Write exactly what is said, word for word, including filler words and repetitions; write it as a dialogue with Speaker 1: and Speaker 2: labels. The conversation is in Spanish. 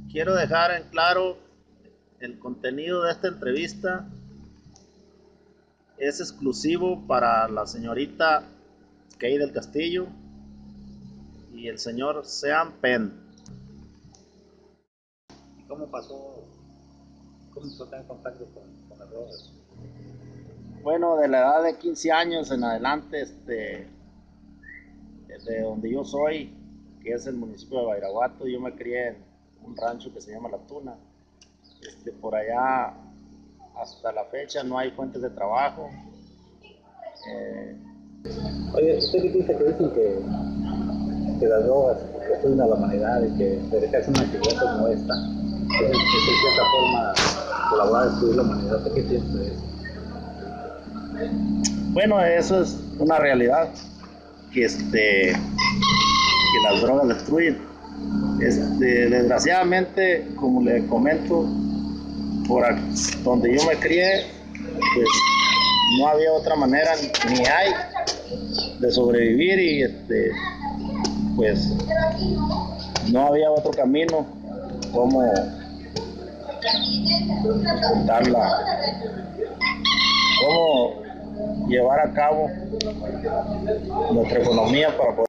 Speaker 1: quiero dejar en claro el contenido de esta entrevista es exclusivo para la señorita Kay del Castillo y el señor Sean Penn.
Speaker 2: ¿Y cómo pasó? ¿Cómo se está en contacto con, con las drogas?
Speaker 1: Bueno, de la edad de quince años en adelante, este, de donde yo soy, que es el municipio de Badiraguato, yo me crié en un rancho que se llama La Tuna. Este, por allá hasta la fecha no hay fuentes de trabajo. Eh,
Speaker 2: Oye, usted dijiste que dicen que, que las drogas destruyen a la humanidad y que se hace una actividad como esta, que es de cierta forma colaborar a destruir la humanidad. ¿Qué piensa de eso?
Speaker 1: bueno, eso es una realidad, que, este, que las drogas destruyen. Este, desgraciadamente, como le comento, por donde yo me crié, pues no había otra manera, ni hay, de sobrevivir y este, pues no había otro camino como contarla, cómo llevar a cabo nuestra economía para poder